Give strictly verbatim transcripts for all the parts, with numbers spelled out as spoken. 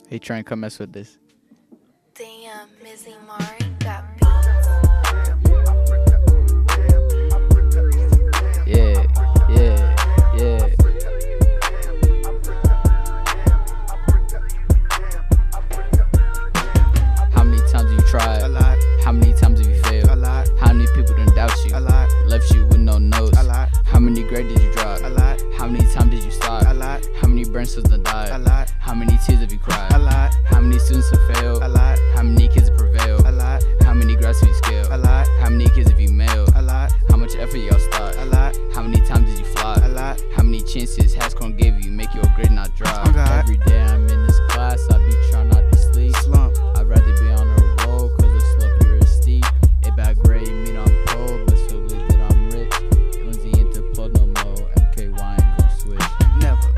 Hey, try and come mess with this. Damn, Mizzy Mari got beats. Yeah, yeah, yeah. How many times have you tried? A lot. How many times have you failed? A lot. How many people done doubt you? A lot. Left you with no notes? A lot. How many grades did you drop? A lot. How many times did you stop? A lot. How many burn cells done died? A lot. How many tears have you cried? A lot. How many students have failed? A lot. How many kids have prevailed? A lot. How many grads have you scaled? A lot. How many kids have you mailed? A lot. How much effort y'all start? A lot. How many times did you fly? A lot. How many chances Hascon gave you make your grade not drop? Oh God. Every day I'm in this class, I be trying not to sleep. Slump. I'd rather be on a roll, cause the slope here is steep. A bad grade mean I'm poor, but so good that I'm rich. Lindsay ain't the plug no more, M K Y ain't gon' switch. Never.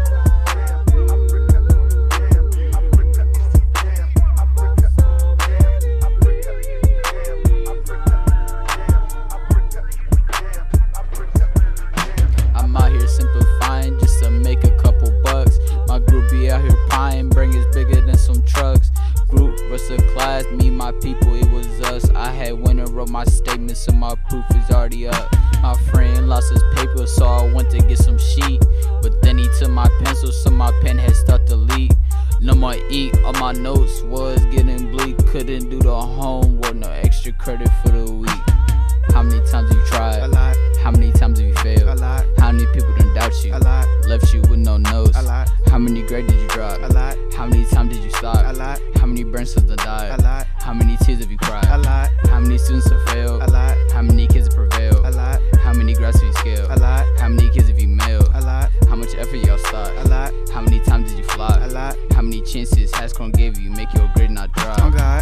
I'm out here simplifying just to make a couple bucks. My group be out here pieing, bring is bigger than some trucks. Group versus class, me, my people, it was us. I had went and wrote my statement, so my proof is already up. My friend lost his paper, so I went to get some sheet. But then he took my pencil, so my pen had started to leak. No more eat, all my notes was getting bleak. Couldn't do the homework, no extra credit for the week. How many times have you tried? A lot. How many times have you failed? A lot. How many people done doubt you? A lot. Left you with no notes? A lot. How many grades did you drop? A lot. How many times did you stop? A lot. How many burn cells done died? A lot. How many tears have you cried? A lot. How many students have failed? A lot. How many kids have prevailed? A lot. How many grads have you scaled? A lot. How many kids have you mailed? A lot. How much effort y'all start? A lot. How many times did you fly? A lot. How many chances Hascon gave you make your grade not drop? Oh God.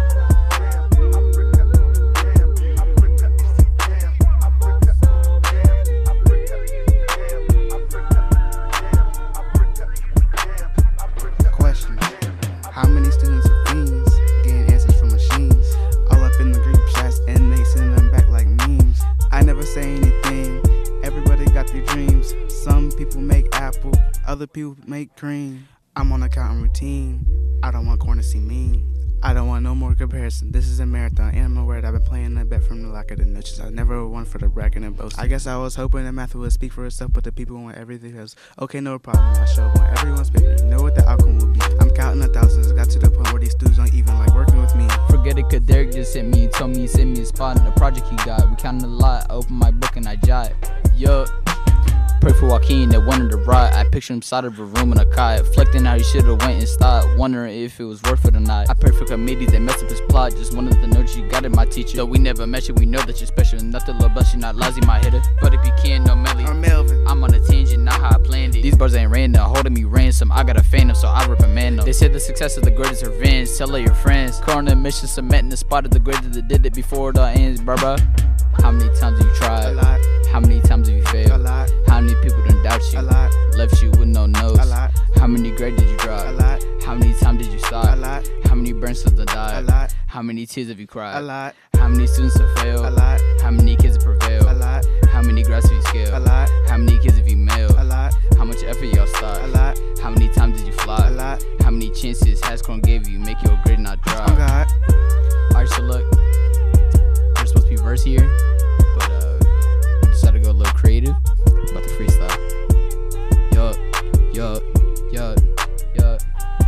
Question. How many students are fiends getting answers from machines? All up in the group chats and they sending them back like memes. I never say anything. Everybody got their dreams. Some people make apple, other people make cream. I'm on a counting routine. I don't want corn to see mean. I don't want no more comparison. This is a marathon, and I'm aware that I've been playing that bet from the lack of the niches. I never won for the bragging and boasting. I guess I was hoping that math would speak for itself, but the people want everything else. Okay, no problem. I show up on everyone's paper. You know what the outcome will be. I'm counting the thousands. Got to the point where these dudes don't even like working with me. Forget it, cause Derek just sent me and told me he sent me a spot in the project he got. We counted a lot. I opened my book and I jot. Yup. Pray for Joaquin that wanted to ride. I picture him side of a room in a cot, reflecting how he should've went and stopped, wondering if it was worth it or not. I pray for committees that messed up his plot. Just wanted to know that you got it, my teacher. Though we never met you, we know that you're special. Nothing low, but you're not lousy, my hitter. But if you can, no Melly. I'm Melvin. I'm on a tangent, not how I planned it. These bars ain't random, holding me ransom. I got a phantom, so I reprimand them. They said the success is the greatest revenge. Tell all your friends. Corner mission, cementing the spot of the greatest that did it before it all ends, bruh. How many times have you tried? A lot. How many times have you failed? A lot. How many people done doubt you? A lot. Left you with no notes? A lot. How many grades did you drop? A lot. How many times did you stop? A lot. How many burn cells done died? A lot. How many tears have you cried? A lot. How many students have failed? A lot. How many kids have prevailed? A lot. How many grads have you scaled? A lot. How many kids have you mailed? A lot. How much effort y'all start? A lot. How many times did you fly? A lot. How many chances Hascon gave you make your grade not drop? Oh God. Alright, so look, there's supposed to be verse here, but uh, we decided to go a little creative about the freestyle. Yup, yup, yup, yup.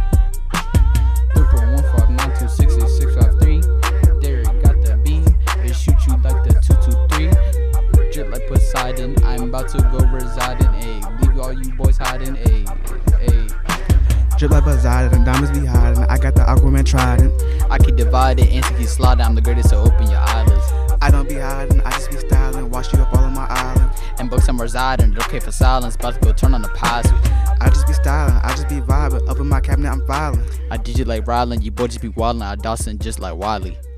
three point one five nine two six eight six five three. Derek got the beam, it shoot you like the two two three. Drip like Poseidon, I'm about to go residing, ayy. Leave all you boys hiding, ayy, ayy. Drip like Poseidon and diamonds be hiding. I got the Aquaman trident. I keep divided, and to keep sliding, I'm the greatest, so open your eyelids. I don't be hiding, I just be styling. Wash you up all on my island. And books I'm residing, okay for silence, about to go turn on the pie switch. I just be styling, I just be vibing. Up in my cabinet, I'm filing. I did you like Rylan, you boy just be wildin'. I Dawson just like Wiley.